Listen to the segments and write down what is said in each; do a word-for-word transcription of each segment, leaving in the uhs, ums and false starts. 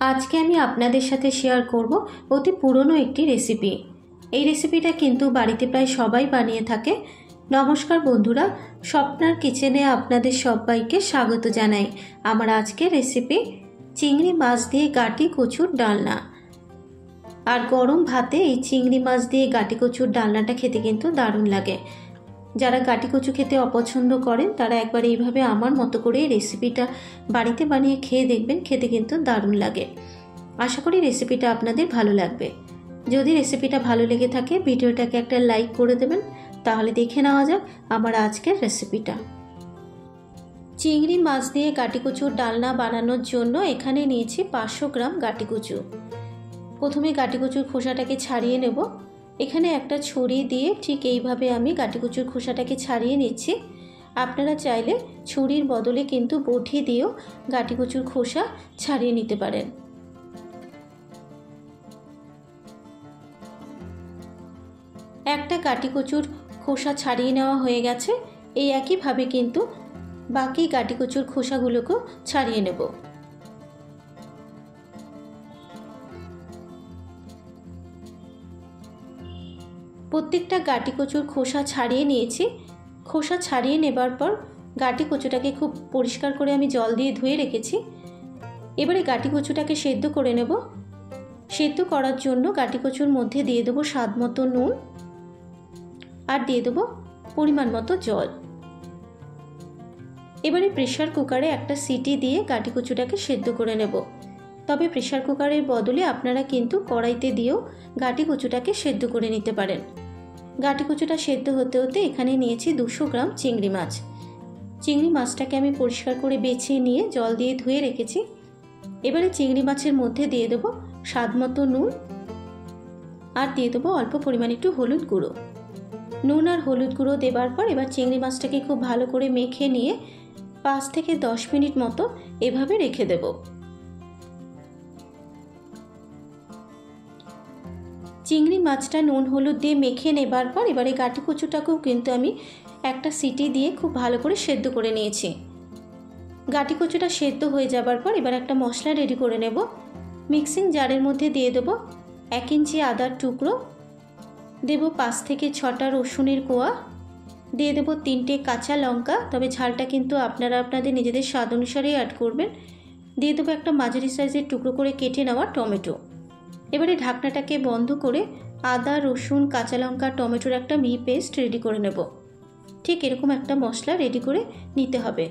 আজকে আমি আপনাদের সাথে শেয়ার করব অতি পুরনো একটি রেসিপি। এই রেসিপিটা কিন্তু বাড়িতে প্রায় সবাই বানিয়ে থাকে। নমস্কার বন্ধুরা, স্বপ্নার কিচেনে আপনাদের সবাইকে স্বাগত জানাই। আমার আজকের রেসিপি চিংড়ি মাছ দিয়ে গাটি কচুর ডালনা। আর গরম ভাতে এই চিংড়ি মাছ দিয়ে গাটি কচুর ডালনাটা খেতে কিন্তু দারুণ লাগে। যারা গাটি কচু খেতে অপছন্দ করেন তারা একবার এইভাবে আমার মতো করে রেসিপিটা বাড়িতে বানিয়ে খেয়ে দেখবেন, খেতে কিন্তু দারুণ লাগে। আশা করি রেসিপিটা আপনাদের ভালো লাগবে। যদি রেসিপিটা ভালো লেগে থাকে ভিডিওটাকে একটা লাইক করে দেবেন। তাহলে দেখে নেওয়া যাক আমার আজকের রেসিপিটা। চিংড়ি মাছ দিয়ে গাটি কচুর ডালনা বানানোর জন্য এখানে নিয়েছি পাঁচশো গ্রাম গাটি কচু। প্রথমে গাটি কচুর খোসাটাকে ছাড়িয়ে নেব। এখানে একটা ছুরি দিয়ে ঠিক এইভাবে আমি গাটি কচুর খোসাটাকে ছাড়িয়ে নিচ্ছি। আপনারা চাইলে ছুরির বদলে কিন্তু বটি দিয়েও গাটি কচুর খোসা ছাড়িয়ে নিতে পারেন। একটা গাটি কচুর খোসা ছাড়িয়ে নেওয়া হয়ে গেছে। এই একইভাবে কিন্তু বাকি গাটি কচুর খোসাগুলোকেও ছাড়িয়ে নেব। প্রত্যেকটা গাটি কচুর খোসা ছাড়িয়ে নিয়েছি। খোসা ছাড়িয়ে নেবার পর গাটি কচুটাকে খুব পরিষ্কার করে আমি জল দিয়ে ধুয়ে রেখেছি। এবারে গাটি কচুটাকে সেদ্ধ করে নেব। সেদ্ধ করার জন্য গাটি কচুর মধ্যে দিয়ে দেবো স্বাদ মতো নুন আর দিয়ে দেবো পরিমাণ মতো জল। এবারে প্রেসার কুকারে একটা সিটি দিয়ে গাটি কচুটাকে সেদ্ধ করে নেব। তবে প্রেসার কুকারের বদলে আপনারা কিন্তু কড়াইতে দিয়েও গাটি কচুটাকে সেদ্ধ করে নিতে পারেন। গাটি কচুটা সেদ্ধ হতে হতে এখানে নিয়েছি দুশো গ্রাম চিংড়ি মাছ। চিংড়ি মাছটাকে আমি পরিষ্কার করে বেছে নিয়ে জল দিয়ে ধুয়ে রেখেছি। এবারে চিংড়ি মাছের মধ্যে দিয়ে দেবো স্বাদ মতো নুন আর দিয়ে দেবো অল্প পরিমাণে একটু হলুদ গুঁড়ো। নুন আর হলুদ গুঁড়ো দেবার পর এবার চিংড়ি মাছটাকে খুব ভালো করে মেখে নিয়ে পাঁচ থেকে দশ মিনিট মতো এভাবে রেখে দেব। চিংড়ি মাছটা নুন হলুদ দিয়ে মেখে নেবার পর এবারে গাটি কচুটাকেও কিন্তু আমি একটা সিটি দিয়ে খুব ভালো করে সেদ্ধ করে নিয়েছি। গাটি কচুটা সেদ্ধ হয়ে যাবার পর এবার একটা মশলা রেডি করে নেব। মিক্সিং জারের মধ্যে দিয়ে দেবো এক ইঞ্চি আদার টুকরো, দেব পাঁচ থেকে ছটা রসুনের কোয়া, দিয়ে দেবো তিনটে কাঁচা লঙ্কা, তবে ঝালটা কিন্তু আপনারা আপনাদের নিজেদের স্বাদ অনুসারেই অ্যাড করবেন। দিয়ে দেবো একটা মাঝারি সাইজের টুকরো করে কেটে নেওয়া টমেটো। এবারে ঢাকনাটাকে বন্ধ করে আদা রসুন কাঁচা লঙ্কা টমেটোর একটা মিহি পেস্ট রেডি করে নেব। ঠিক এরকম একটা মশলা রেডি করে নিতে হবে।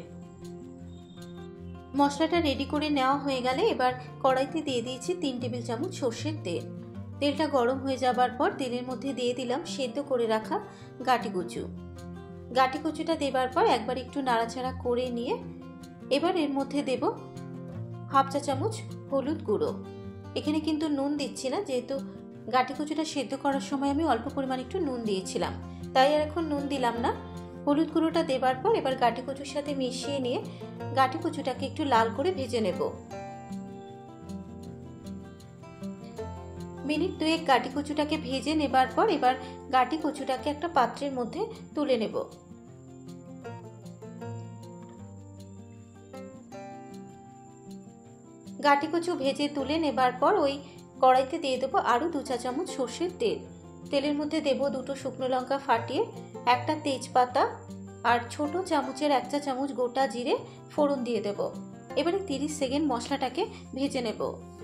মশলাটা রেডি করে নেওয়া হয়ে গেলে এবার কড়াইতে দিয়ে দিয়েছি তিন টেবিল চামচ সর্ষের তেল। তেলটা গরম হয়ে যাবার পর তেলের মধ্যে দিয়ে দিলাম সেদ্ধ করে রাখা গাটি কচু। গাটি কচুটা দেবার পর একবার একটু নাড়াচাড়া করে নিয়ে এবার এর মধ্যে দেব হাফ চা চামচ হলুদ গুঁড়ো। এখানে কিন্তু নুন দিচ্ছি না, যেহেতু গাটি কচুটা সেদ্ধ করার সময় আমি অল্প পরিমাণ একটু নুন দিয়েছিলাম, তাই আর এখন নুন দিলাম না। হলুদ গুঁড়োটা দেবার পর এবার গাটি কচুর সাথে মিশিয়ে নিয়ে গাটি কচুটাকে একটু লাল করে ভেজে নেব। মিনিট দুয়েক গাটি কচুটাকে ভেজে নেবার পর এবার গাটি কচুটাকে একটা পাত্রের মধ্যে তুলে নেব। গাটি কচু ভেজে তুলে নেবার পর ওই কড়াইতে দিয়ে দেবো আরও দু চা চামচ সর্ষের তেল। তেলের মধ্যে দেবো দুটো শুকনো লঙ্কা ফাটিয়ে, একটা তেজপাতা আর ছোট চামচের এক চা চামচ গোটা জিরে ফোড়ন দিয়ে দেব। এবারে তিরিশ সেকেন্ড মশলাটাকে ভেজে নেব।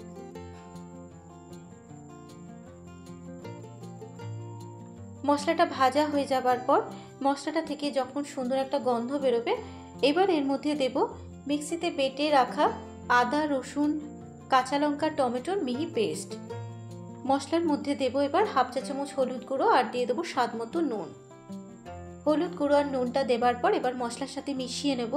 মশলাটা ভাজা হয়ে যাবার পর মশলাটা থেকে যখন সুন্দর একটা গন্ধ বেরোবে এবার এর মধ্যে দেব মিক্সিতে বেটে রাখা আদা রসুন কাঁচা লঙ্কা টমেটোর মিহি পেস্ট। মশলার মধ্যে দেব এবার হাফ চা চামচ হলুদ গুঁড়ো আর দিয়ে দেবো স্বাদ মতো নুন। হলুদ গুঁড়ো আর নুনটা দেবার পর এবার মশলার সাথে মিশিয়ে নেব।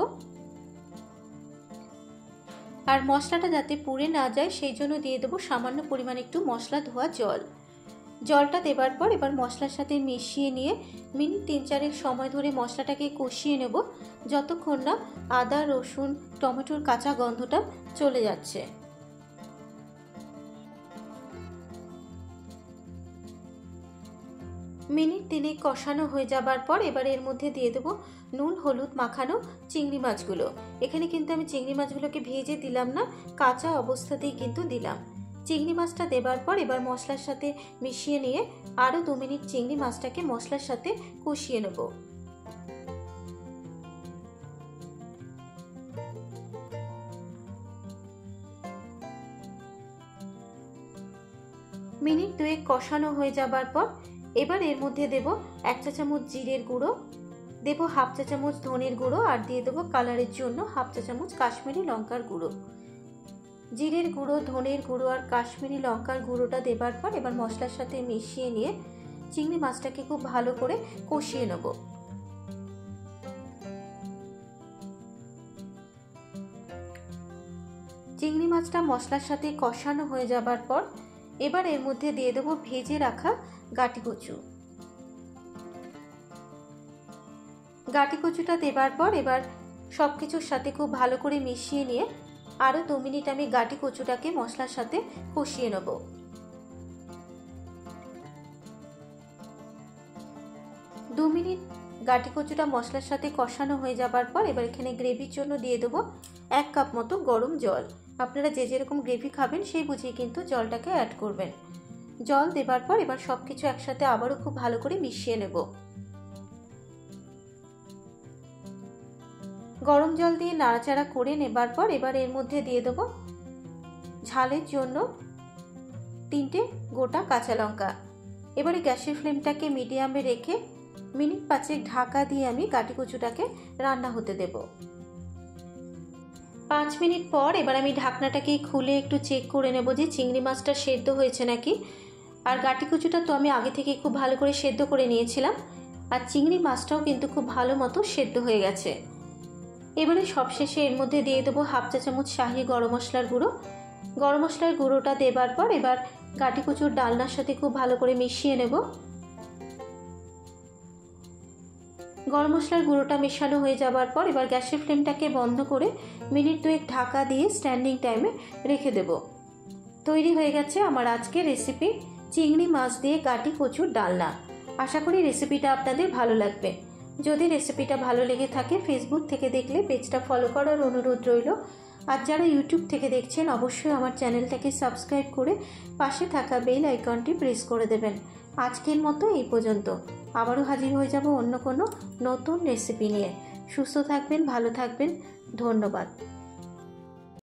আর মশলাটা যাতে পুড়ে না যায় সেই জন্য দিয়ে দেবো সামান্য পরিমাণে একটু মশলা ধোয়া জল। জলটা দেবার পর এবার মশলার সাথে মিশিয়ে নিয়ে মিনিট তিন চারেক সময় ধরে মশলাটাকে কষিয়ে নেব, যতক্ষণ না আদা রসুন টমেটোর কাঁচা গন্ধটা চলে যাচ্ছে। মিনিট তিনেক কষানো হয়ে যাবার পর এবার এর মধ্যে দিয়ে দেবো নুন হলুদ মাখানো চিংড়ি মাছগুলো। এখানে কিন্তু আমি চিংড়ি মাছগুলোকে ভেজে দিলাম না, কাঁচা অবস্থাতেই কিন্তু দিলাম। চিংড়ি মাছটা দেবার পর এবার মশলার সাথে মিশিয়ে নিয়ে আরও দু মিনিট চিংড়ি মাছটাকে মশলার সাথে কষিয়ে নেব। মিনিট দুয়েক কষানো হয়ে যাবার পর এবার এর মধ্যে দেব এক চা চামচ জিরের গুঁড়ো, দেব হাফ চা চামচ ধনের গুঁড়ো, আর দিয়ে দেবো কালারের জন্য হাফ চা চামচ কাশ্মীরি লঙ্কার গুঁড়ো। জিরের গুঁড়ো, ধনের গুঁড়ো আর কাশ্মীরি লঙ্কার গুঁড়োটা দেবার পর এবার মশলার সাথে মিশিয়ে নিয়ে চিংড়ি মাছটাকে খুব ভালো করে কষিয়ে নেব। চিংড়ি মাছটা মশলার সাথে কষানো হয়ে যাবার পর এবার এর মধ্যে দিয়ে দেবো ভেজে রাখা গাটি কচু। গাটি কচুটা দেবার পর এবার সব কিছুর সাথে খুব ভালো করে মিশিয়ে নিয়ে আরও দু মিনিট আমি গাটি কচুটাকে মশলার সাথে কষিয়ে নেব। দু মিনিট গাটি কচুটা মশলার সাথে কষানো হয়ে যাবার পর এবার এখানে গ্রেভির জন্য দিয়ে দেবো এক কাপ মতো গরম জল। আপনারা যে যেরকম গ্রেভি খাবেন সেই বুঝিয়ে কিন্তু জলটাকে অ্যাড করবেন। জল দেবার পর এবার সব কিছু একসাথে আবারও খুব ভালো করে মিশিয়ে নেব। গরম জল দিয়ে নাড়াচাড়া করে নেবার পর এবার এর মধ্যে দিয়ে দেবো ঝালের জন্য তিনটে গোটা কাঁচা লঙ্কা। এবারে গ্যাসের ফ্লেমটাকে মিডিয়ামে রেখে মিনিট পাঁচেক ঢাকা দিয়ে আমি গাটি কচুটাকে রান্না হতে দেব। পাঁচ মিনিট পর এবার আমি ঢাকনাটাকে খুলে একটু চেক করে নেব যে চিংড়ি মাছটা সেদ্ধ হয়েছে নাকি। আর গাটি কচুটা তো আমি আগে থেকে খুব ভালো করে সেদ্ধ করে নিয়েছিলাম, আর চিংড়ি মাছটাও কিন্তু খুব ভালো মতো সেদ্ধ হয়ে গেছে। এবারে সবশেষে এর মধ্যে দিয়ে দেবো হাফ চা চামচ শাহি গরম মশলার গুঁড়ো। গরম মশলার গুঁড়োটা দেবার পর এবার গাটি কচুর ডালনার সাথে খুব ভালো করে মিশিয়ে নেব। গরম মশলার গুঁড়োটা মেশানো হয়ে যাবার পর এবার গ্যাসের ফ্লেমটাকে বন্ধ করে মিনিট দুয়েক ঢাকা দিয়ে স্ট্যান্ডিং টাইমে রেখে দেব। তৈরি হয়ে গেছে আমার আজকের রেসিপি চিংড়ি মাছ দিয়ে গাটি কচুর ডালনা। আশা করি রেসিপিটা আপনাদের ভালো লাগবে। যদি রেসিপিটা ভালো লেগে থাকে ফেসবুক থেকে দেখলে পেজটা ফলো করার অনুরোধ রইল, আর যারা ইউটিউব থেকে দেখছেন অবশ্যই আমার চ্যানেলটাকে সাবস্ক্রাইব করে পাশে থাকা বেল আইকনটি প্রেস করে দেবেন। আজকের মতো এই পর্যন্ত, আবারও হাজির হয়ে যাব অন্য কোনো নতুন রেসিপি নিয়ে। সুস্থ থাকবেন, ভালো থাকবেন, ধন্যবাদ।